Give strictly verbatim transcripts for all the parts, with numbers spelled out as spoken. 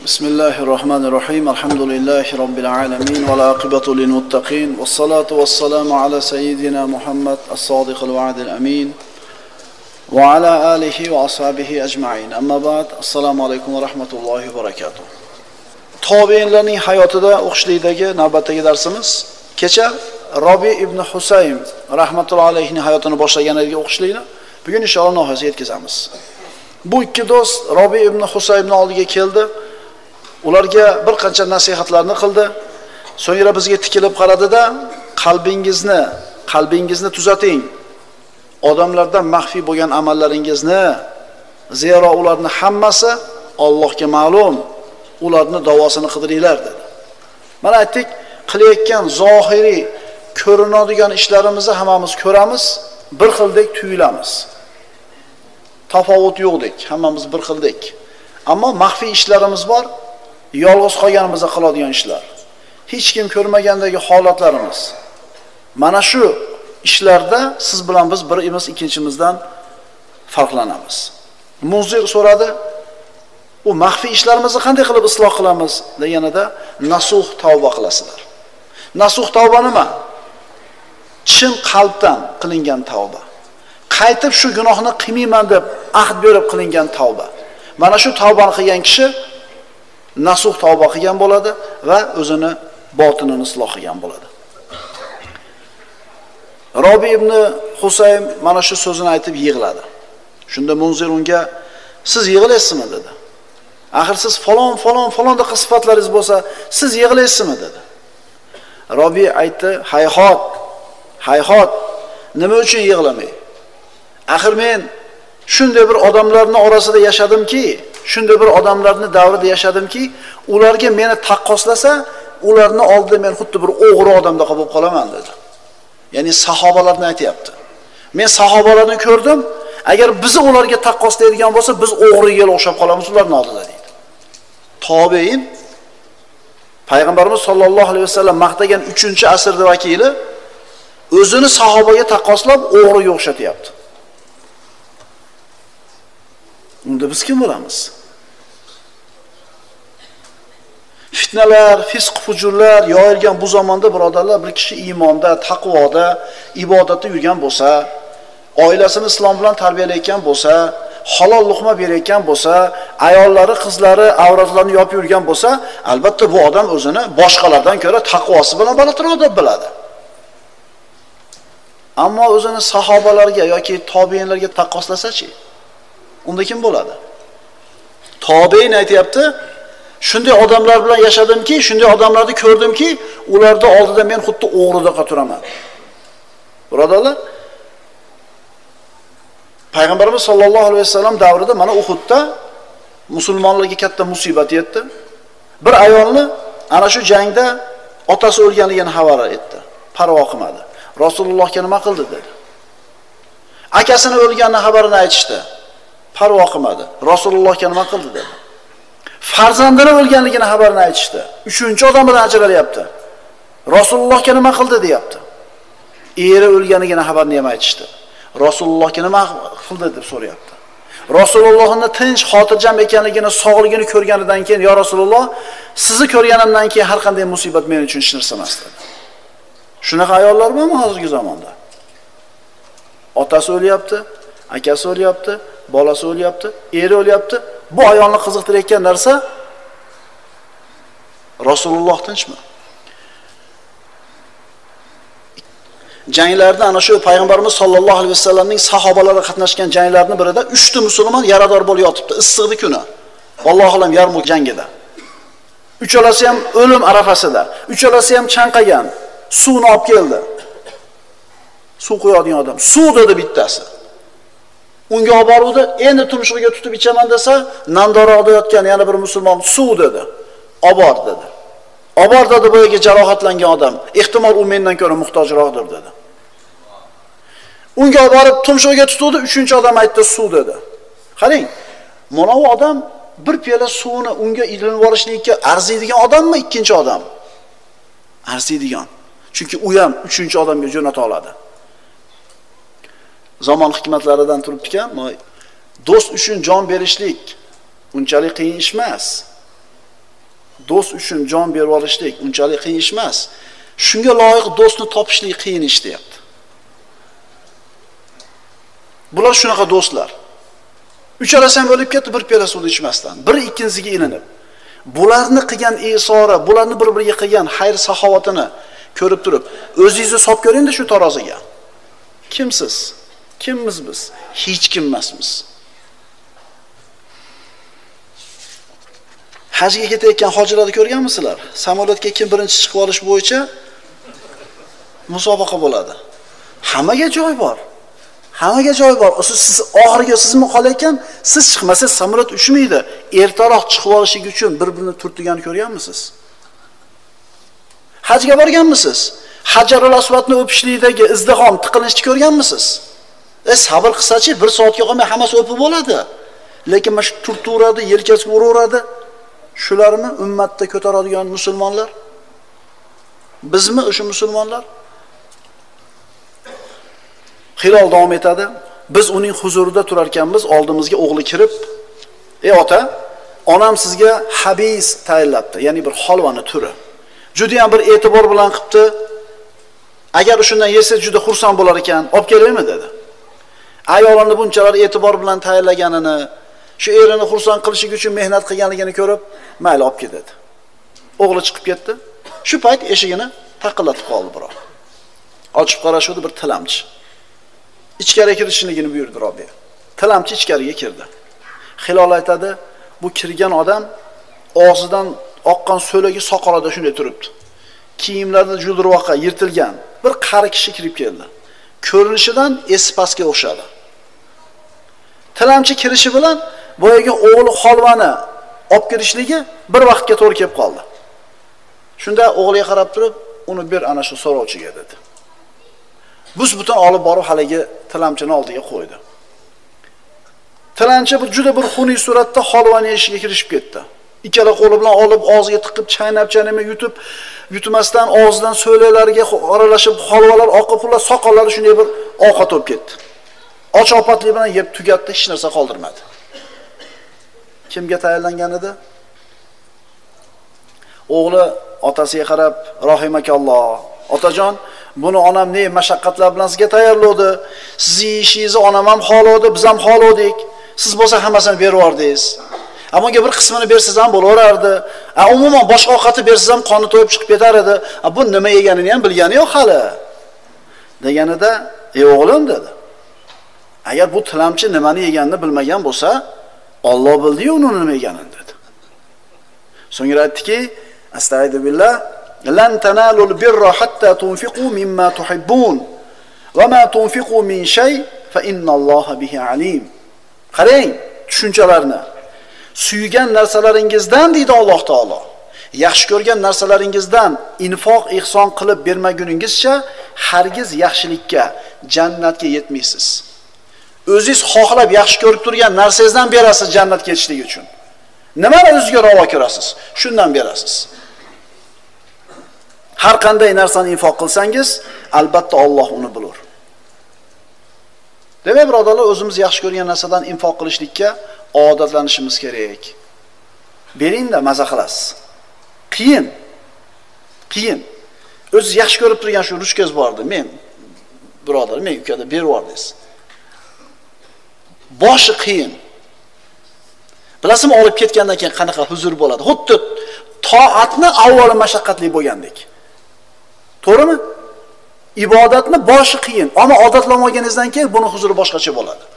Bismillahirrahmanirrahim. Elhamdülillahi Rabbil alemin. Ve l'aqibatu lil muttaqin. Ve salatu ve selamu ala seyyidina Muhammed as-sadiqil va'dil amin. Ve ala alihi ve ashabihi ecma'in. Amma ba'd. Assalamu alaykum ve rahmetullahi ve berekatuh. Tabiinlarning hayotida o'qishlikdagi navbatdagi darsimiz kecha Robi ibn Husaym rahmatullohi alayhining hayotini boshlagan edik o'qishlikni. Bugun inshaalloh nihoyasiga yetkazamiz. Bu ikki do'st Robi ibn Husaymning oldiga keldi. Ularga bir qancha nasihatlarni qildi. So'ngra bizga tikilib qaradi-da, qalbingizni, qalbingizni tuzating. Odamlardan maxfiy bo'lgan amallaringizni, zero ularning hammasi Allohga ma'lum. Ularning davosini qidiringlar dedi. Mana aytdik, qilayotgan zohiriy, ko'rinadigan ishlarimizni hammamiz ko'ramiz, bir xildek tuyulamiz. Tafovut yo'qdek, hammamiz bir xildek. Ammo maxfiy ishlarimiz bor, yolg'iz qolganimizda qiladigan ishlar. Hech kim ko'rmagandagi holatlarimiz. Mana shu ishlarda siz bilan biz birimiz ikkinchimizdan farqlanamiz. Muzir so'radi, u maxfiy ishlarimizni qanday qilib isloh qilamiz deganida nasuh tavba qilasizlar. Nasuh tavba nima? Chin qalbdan qilingan tavba. Qaytib shu gunohni qilmayman deb ahd berib qilingan tavba. Mana shu tavbani qilgan kishi nasuh tavba qilgan bo'ladi va o'zini botinini isloh qilgan bo'ladi. Robi ibn Husaym mana shu so'zini aytib yig'ladi. Shunda Munzir unga siz yig'laysizmi dedi. Axir siz falon falon falon deb sifatlaringiz bo'lsa, siz yig'laysizmi dedi. Robi aytdi, hayhot, hayhot, nima uchun yig'lamay? Axir men shunday bir odamlarning orasida yashadimki, shunday bir odamlarning davrida yashadimki, ularga meni taqqoslasa, ularni oldida men xuddi bir o'g'ri odamda qolib qolaman dedi. Ya'ni sahobalarni aytayapti. Men sahobalarni ko'rdim, agar bizni ularga taqqoslaydigan bo'lsa, biz o'g'riga o'xshab qolamiz ularning oldida deydi. Tobein Payg'ambarimiz sollallohu alayhi vasallam maqtagan uchinchi asrning vakili o'zini sahobaga taqqoslab o'g'riga o'xshatyapti. Unda biz kim bo'lamiz? Fitnalar, fisq fujurlar yoyilgan bu zamonda birodarlar, bir kishi iymonda, taqvoda, ibodatda yurgan bo'lsa, oilasini islom bilan tarbiyalayotgan bo'lsa, halol luqma berayotgan bo'lsa, ayollari, qizlari avratlarini yopib yurgan bo'lsa, albatta bu odam o'zini boshqalardan ko'ra taqvosi bilan balandroq deb biladi. Ammo o'zini sahobalarga yoki tobiinlarga taqqoslasa-chi? Unda kim bo'ladi? Tobein aytayapti, shunday odamlar bilan yashadimki, shunday odamlarni ko'rdimki, ularda oldida men xuddi o'g'ridaqa turaman. Birodarlar, Payg'ambarimiz sollallohu alayhi vasallam davrida mana Uhudda musulmonlarga katta musibat yetdi. Bir ayolni ana shu jangda otasi o'lganligini xabar etdi. Parvo qilmadi. Rasulullohga nima qildi dedi. Akasini o'lganini xabarini aytishdi. Parvo qilmadi. Rasulullohga nima qildi dedi. Farzandini o'lganligini xabarini aytishdi. Uchinchi odam bilan ajralyapti. Rasulullohga nima qildi deyapti. Eri o'lganligini xabarini ham aytishdi. Rasulullohga nima qildi deb so'rayapti. Rasulullohning tinch, xotirjam ekanligini, sog'ligini ko'rganidan keyin, "Ya Rasululloh, sizni ko'rganimdan keyin har qanday musibat men uchun hech narsa emas" dedi. Shunaqa ayollar bormi hozirgi zamonda? Otasi o'lyapti, akasi o'lyapti, bolasi o'lyapti, eri o'lyapti. Bu ayolni qiziqtirayotgan narsa Rasululloh tinchmi? Janglarda ana shu Payg'ambarimiz sollallohu alayhi vasallamning sahobalari qatnashgan janglarning birida uchta musulmon yarador bo'lib yotibdi, issiqdi kuni. Allohu alam Yarmuk jangida. Uchalasi ham o'lim arafasida, uchalasi ham chanqagan, suvni olib keldi. Suv qo'yadigan odam, suv dedi bittasi. Unga olib boruvdi, endi tumshug'iga tutib ichaman desa, nandaroqda yotgan yana bir musulmon suv dedi. Olib bor dedi. Olib bor dedi bu yerga jarohatlangan odam. Ehtimol u mendan ko'ra muhtojroqdir dedi. Unga olib borib tumshug'iga tutuvdi, uchinchi odam aytdi suv dedi. Qarang, mana bu odam bir piyola suvni unga ilinib olishlikka arziydigan odammi, ikkinchi odam? Arziydigan. Chunki u ham uchinchi odamga jo'nata oladi. Zamon hikmatlaridan turibdi-kan, do'st uchun jon berishlik unchalik qiyin ish emas. do'st uchun jon berib olishlik unchalik qiyin ish emas. Shunga loyiq do'stni topishlik qiyin ish deyapti. Bular shunaqa do'stlar. Uchalasi ham o'lib ketdi bir piyola suvni ichmasdan, bir ikkinchisiga ilinib. Bularni qilgan esori, bularni bir-biriga qilgan xayr saxovatini ko'rib turib, o'zingizni solib ko'ring-da shu taroziga. Kimsiz? Kimmiz biz? Hech kim emasmiz. Hajga ketayotgan hojilarni ko'rganmisizlar? Samolyotga kim birinchi chiqib olish bo'yicha musobaqa bo'ladi. Hammaga joy bor. Hammaga joy bor. Siz oxiriga sizmi qolayotgan, siz chiqmasangiz samolyot uchmaydi. Ertaroq chiqib olishlik uchun bir-birini turtganini ko'rganmisiz? Hajga borganmisiz? Hajarul Aswadni o'pishlikdagi izdihom, tiqilinishni ko'rganmisiz? E sabr qilsachi, bir soatga qolmay hammasi o'pib bo'ladi. Lekin mana shu turturadi, yelkasiga uraveradi. Shularni ummatda ko'taradigan musulmonlar? Bizmi o'sha musulmonlar? Hilol davom etadi. Biz uning huzurida turar ekanmiz, oldimizga o'g'li kirib, "Ey ota, onam sizga habis tayyorlabdi, ya'ni bir holvani turi. Juda ham bir e'tibor bilan qilibdi. Agar shundan yesa juda xursand bo'lar ekan, olib kelaymi?" dedi. Ayolini bunchalar e'tibor bilan tayyorlaganini, shu erini xursand qilish uchun mehnat qilganligini ko'rib, mayli olib ket dedi. O'g'li chiqib ketdi. Shu payt eshigini taqillatib qoldi biroq. Ochib qarashdi, bir tilamchi. Ichkariga kirishligini buyurdi Robbiya. Tilamchi ichkariga kirdi. Hilol aytadi, bu kirgan odam og'zidan oqqan so'lagi soqolida shunday turibdi. Kiyimlarida juldirvoqa yirtilgan bir qari kishi kirib keldi. Ko'rinishidan Espasga o'xshadi. Tilamchi kirishi bilan boyaga o'g'li holvani olib kirishligi bir vaqtga to'g'ri kelib qoldi. Shunda o'g'liga qarab turib, uni ber ana shu so'rovchiga dedi. Bus butun olib borib haligi tilamchini oldiga qo'ydi. Tilamchi bu juda bir xunuk suratda holvani eshigiga kirishib ketdi. Ikkala qo'li bilan olib og'ziga tiqib, chaynab-chaynamay yutib, yutmasdan og'zidan so'laklariga aralashib holvalar oqib, ular soqollari shunday bir ovqat olib ketdi. Och-opatlik bilan yeb tugatdi, hech narsa qoldirmadi. Kimga tayyorlangan edi? O'g'li otasiga qarab, "Rahimakalloh, otajon, buni onam ne mashaqqatlar bilan sizga tayyorladi. Sizning ishingizni onam ham xohladi, biz ham xohladik. Siz bo'lsa hammasini berib yordingiz. Amonga bir qismini bersiz ham bo'laverardi. A umuman boshqa ovqatni bersiz ham qoni to'yib chiqib ketar edi. A bu nima yeganini ham bilgani yo'q hali." Deganida, "Ey o'g'lim" dedi. "Agar bu tilamchi nimani yeganini bilmagan bo'lsa, Alloh bildi-yu uni nima yeganini" dedi. So'ngra aytdiki, "Astagfirullah, lan tanalul birra hatta tunfiqu mimma tuhibbun va ma tunfiqu min shay fa innalloha bihi alim." Qarang, tushunchalarni. Suygan narsalaringizdan deydi Alloh taolo. Yaxshi ko'rgan narsalaringizdan infoq ihson qilib bermaguningizcha hargiz yaxshilikka, jannatga yetmaysiz. O'zingiz xohlab yaxshi ko'rib turgan narsangizdan berasiz jannatga yetishlik uchun. Nimani o'zingizga ravo ko'rasiz, shundan berasiz. Har qanday narsani infoq qilsangiz, albatta Alloh uni bilar. Demak, birodarlar, o'zimiz yaxshi ko'rgan narsadan infoq qilishlikka odatlanishimiz kerak. Bering-da maza qilasiz. Qiyin. Qiyin. O'zingiz yaxshi ko'rib turgan shu ruchkaz bordi. Men birodar, men ukada berib yordingiz. Boshi qiyin. Bilasizmi, olib ketgandan keyin qanaqa huzur bo'ladi? Xuddi toatni avvalo mashaqqatli bo'lgandek. To'g'rimi? Ibodatni boshi qiyin, ammo odatlanmaganingizdan keyin buni huzuri boshqacha bo'ladi.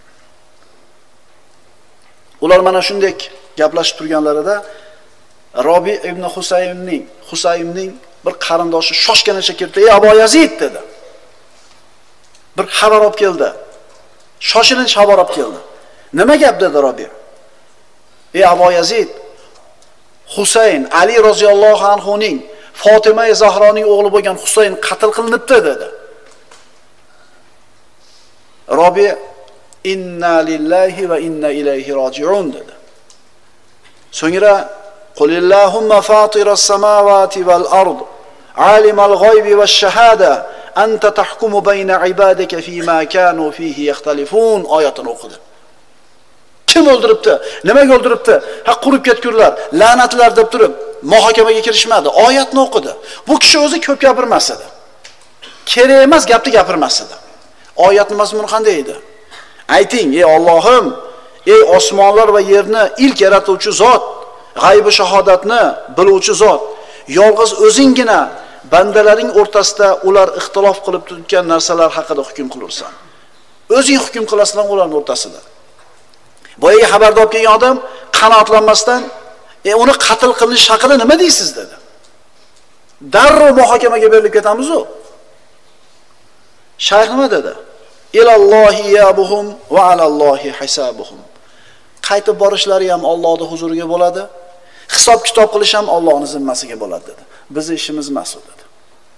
Ular mana shunday gaplashib turganlarida Robi ibn Husaymning, Husaymning bir qarindoshi shoshganicha kirdi. "Ey Abu Yazid" dedi. Bir xabar olib keldi. Shoshilinch xabar olib keldi. "Nima gap?" dedi Robi. "Ey Abu Yazid, Husayn Ali roziyallohu anhu ning Fatima Zahroning o'g'li bo'lgan Husayn qatl qilinibdi" dedi. Robi "Inna lillahi va inna ilayhi roji'un" dedi. So'ngra "Qulillahumma fatiras samawati wal ard, alimal g'oybi vash shahada, anta tahkumu bayna ibadika fima kanu fihi yaxtalifun" oyatini o'qidi. Kim o'ldiribdi? Nimaga o'ldiribdi? Ha, qurib ketkurlar, la'natlar deb turib, muhokamaga kirishmadi, oyatni o'qidi. Bu kishi o'zi ko'p gapirmas edi. Kerak emas gapni gapirmas edi. Oyatning mazmuni qanday edi? Ayting, ey Allohim, ey osmonlar va yerni ilk yaratuvchi zot, g'aybi shahodatni biluvchi zot, yolg'iz o'zingina bandalaring o'rtasida ular ixtilof qilib turgan narsalar haqida hukm qilursan. O'zing hukm qilasan ularning o'rtasida. Boyaga xabarda olib kelgan odam qanoatlanmasdan, "E uni qatl qilish haqida nima deysiz?" dedi. Darrov muhokamaga berilib ketamiz-ku. Shayx nima dedi? Ilallohi yabuhum va alallohi hisabuhum. Qaytib borishlari ham Allohning huzuriga bo'ladi. Hisob kitob qilish ham Allohning zimmasiga bo'ladi dedi. Bizning ishimiz emas u dedi.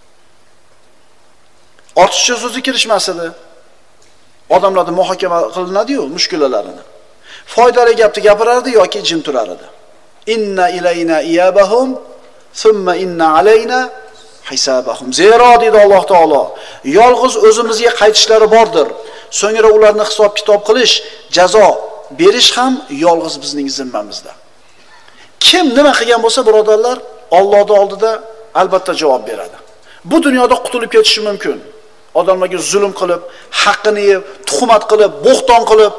Ortiqcha so'zga kirishmas edi. Odamlarni muhokama qilinadi-yu, mushkulalarini. Foydali gapni gapirardi yoki jim turar edi. Inna ilayna iyabahum thumma inna alayna hisabahum. Zero dedi Alloh taolo, yolg'iz o'zimizga qaytishlari bordir. So'ngra ularni hisob kitob qilish, jazo berish ham yolg'iz bizning zimmamizda. Kim nima qilgan bo'lsa, birodarlar, Allohning oldida albatta javob beradi. Bu dunyoda qutulib ketishi mumkin. Odamlarga zulm qilib, haqqini yeb, tuhmat qilib, bo'xton qilib.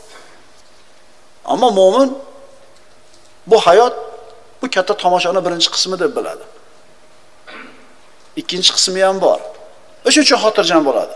Ammo mo'min bu hayot bu katta tomoshaning birinchi qismi deb biladi. Ikkinchi qismi ham bor. O'sha uchun xotirjam bo'ladi.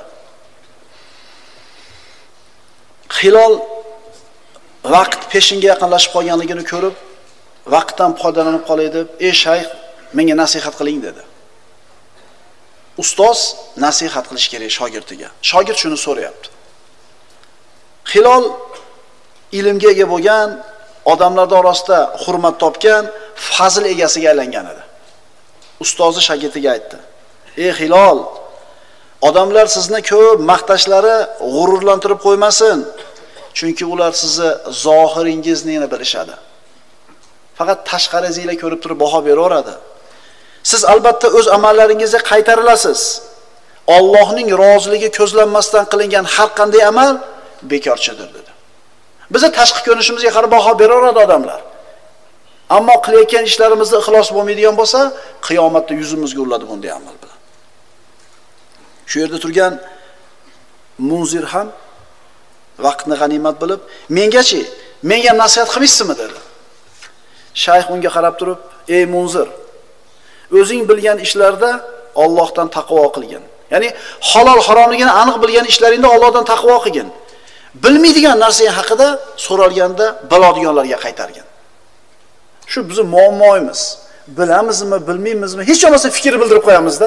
Hilol vaqt peshinga yaqinlashib qolganligini ko'rib, vaqtdan foydalanib qolay deb, "Ey shayx, menga nasihat qiling" dedi. Ustoz nasihat qilish kerak shogirdiga. Shogird shuni so'rayapti. Hilol ilmga ega bo'lgan, odamlar orasida hurmat topgan, fazil egasiga aylangan edi. Ustozi shogirdiga aytdi: "Ey Hilol, odamlar sizni ko'p maqtashlari g'ururlantirib qo'ymasin, chunki ular sizni zohiringizni bilishadi. Faqat tashqaringizga ko'rib turib baho beraveradi. Siz albatta o'z amallaringizga qaytarilasiz. Allohning roziligi ko'zlanmasdan qilingan har qanday amal bekorchidir" dedi. Bizni tashqi ko'rinishimizga qarab baho beraveradi odamlar. Ammo qilayotgan ishlarimizda ixlos bo'lmaydigan bo'lsa, qiyomatda yuzimizga uriladi bunday amal bilan. Shu yerda turgan Munzir ham vaqtni g'animat bilib, "Mengachi, menga nasihat qilmaysizmi?" dedi. Shayx unga qarab turib, "Ey Munzir, o'zing bilgan ishlarda Allohdan taqvo qilgin. Ya'ni halol haromligini aniq bilgan ishlaringda Allohdan taqvo qilgin. Bilmaydigan narsang haqida so'ralganda biladiganlarga qaytargin." Shu bizning muammoimiz. Bilamizmi, bilmaymizmi, hech bo'lmasa fikr bildirib qo'yamizda.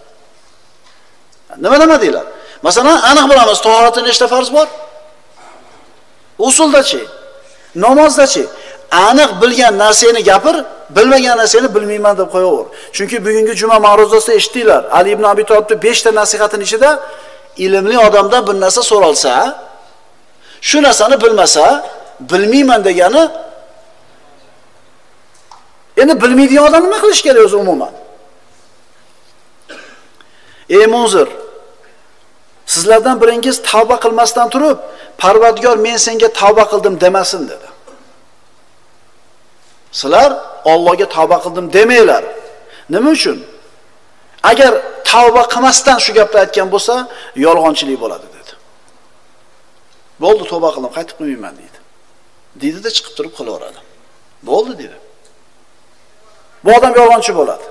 Nima nima deylar? Masalan, aniq bilamiz, tahoratda nechta farz bor? Usuldachi, namozdachi, aniq bilgan narsani gapir, bilmagan narsani bilmayman deb qo'yaver. Chunki bugungi juma ma'ruzasida eshitdinglar, Ali ibn Abi Talibning besh ta nasihatining ichida ilmli odamdan bir narsa so'ralsa, shu narsani bilmasa, bilmayman degani. Endi bilmaydigan odam nima qilish kerak o'zi umuman? Ey Munzir, sizlardan biringiz tavba qilmasdan turib, Parvardigor men senga tavba qildim demasin dedi. Sizlar Allohga tavba qildim demanglar. Nima uchun? Agar tavba qilmasdan shu gapni aytgan bo'lsa, yolg'onchilik bo'ladi dedi. Bo'ldi, tavba qildim, qaytib qilmayman dedi. Dedi-da chiqib turib qilaveradi. Bo'ldi dedi. Bu odam yolg'onchi bo'ladi.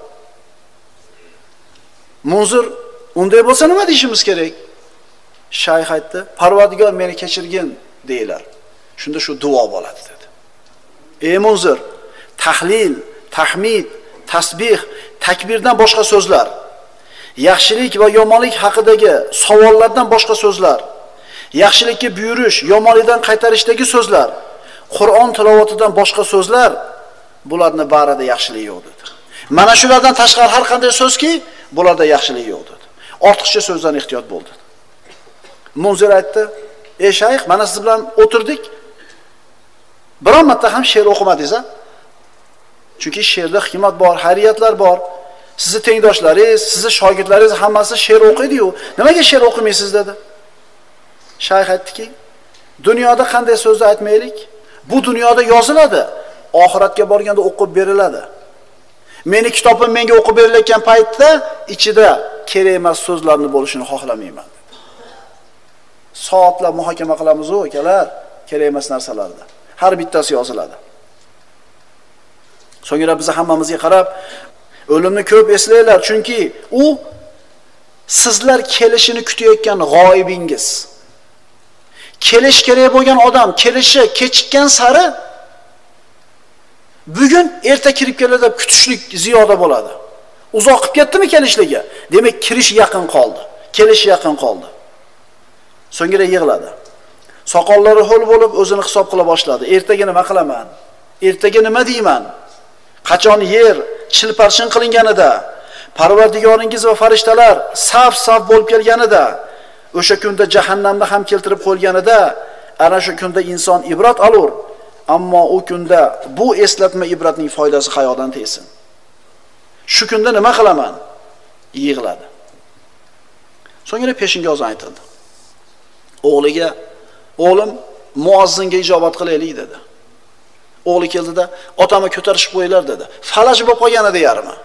Munzir, unday bo'lsa nima deyishimiz kerak? Shayx aytdi, Parvardigor meni kechirgin deylar. Shunda shu duo bo'ladi dedi. Ey Munzir, tahlil, tahmid, tasbih, takbirdan boshqa so'zlar, yaxshilik va yomonlik haqidagi savollardan boshqa so'zlar, yaxshilikka buyurish, yomonlikdan qaytarishdagi so'zlar, Qur'on tilovatidan boshqa so'zlar, bularning barida yaxshilik yo'q dedi. Mana shulardan tashqari har qanday so'zki, bularda yaxshilik yo'q dedi. Ortiqcha so'zdan ehtiyot bo'ldi. Munzir aytdi, "Ey shayx, mana siz bilan o'tirdik. Biron marta ham she'r o'qimadingiz-a? Chunki she'rda hikmat bor, xayriyatlar bor. Sizni tengdoshlaringiz, sizni shogirdlaringiz hammasi she'r o'qiydi-yu, nimaga she'r o'qimaysiz?" dedi. Shayx aytdiki, "Dunyoda qanday so'zni aytmaylik? Bu dunyoda yoziladi, oxiratga borganda o'qib beriladi. Meni kitobim menga o'qib berilayotgan paytda ichida kerak emas so'zlarni bo'lishini xohlamayman. Soatlar muhokama qilamiz-ku, akalar, kerak emas narsalarda. Har bittasi yoziladi. So'ngra biz hammamizga qarab, o'limni ko'p eslanglar, chunki u sizlar kelishini kutayotgan g'oyibingiz. Kelish kerak bo'lgan odam kelishi kechikkan sari bugun erta kirib keladi deb kutishlik ziyoda bo'ladi. Uzoq qilib ketdimi kelishligi? Demak, kirish yaqin qoldi. Kelish yaqin qoldi. So'ngra yig'ladi. Soqollari ho'l bo'lib o'zini hisob qila boshladi. Ertaga nima qilaman? Ertaga nima deyman? Qachon yer chilparshin qilinganida, Parvardigoringiz va farishtalar saf-saf bo'lib kelganida, o'sha kunda jahannamni ham keltirib qo'yganida, ana shu kunda inson ibrat olur. Ammo u kunda bu eslatma ibratning foydasi qayoqdan tegsin? Shu kunda nima qilaman? Yig'ladi. So'ngra peshinga oz aytildi. O'g'liga, o'g'lim muozzinga ijobat qilaylik dedi. O'g'li keldida, otamni ko'tarishib qo'yinglar dedi. Falaj bo'lib qolgan edi yarmi.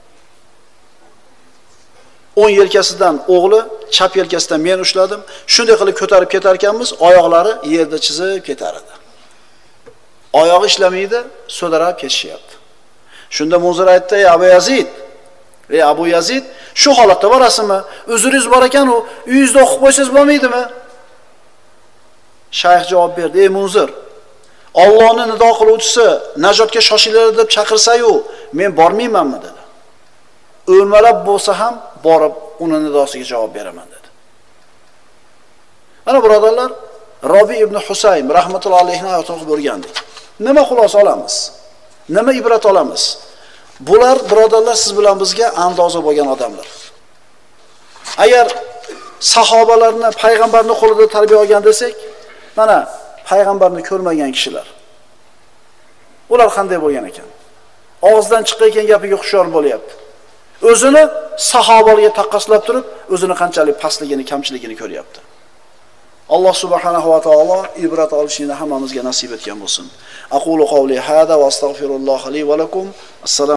o'ng yelkasidan o'g'li, chap yelkasidan men ushladim. Shunday qilib ko'tarib ketar ekanmiz, oyoqlari yerda chizib ketar edi. Oyog'i ishlamaydi, so'darab ketishyapti. Shunda Munzir aytdi: "Ey Abu Yazid, ey Abu Yazid, shu holatda borasizmi? O'zingiz bor ekan, u uyingizda o'qib qo'ysangiz bo'lmaydimi?" Shayx javob berdi: "Ey Munzir, Allohning nido qiluvchisi najotga shoshilinglar deb chaqirsa-yu, men bormaymanmi?" dedi. O'lmalab bo'lsa ham borib uning nidosiga javob beraman dedi. Mana birodarlar, Robi ibn Husaym rahmatullohi alayhi hayotini o'qib o'rgandik. Nima xulosa olamiz? Nima ibrat olamiz? Bular birodarlar siz bilan bizga andoza bo'lgan odamlar. Agar sahobalarni payg'ambarning qo'lida tarbiya olgan desak, mana payg'ambarni ko'rmagan kishilar. Ular qanday bo'lgan ekan? Og'izdan chiqqan gapiga xushyor bo'lyapti. O'zini sahobalarga taqqoslab turib, o'zini qanchalik pastligini, kamchiligini ko'ryapti. Alloh subhanahu va taolo ibrat olishni hammamizga nasib etgan bo'lsin. Aqulu qawli hada va astagfirulloh li va lakum. Assalom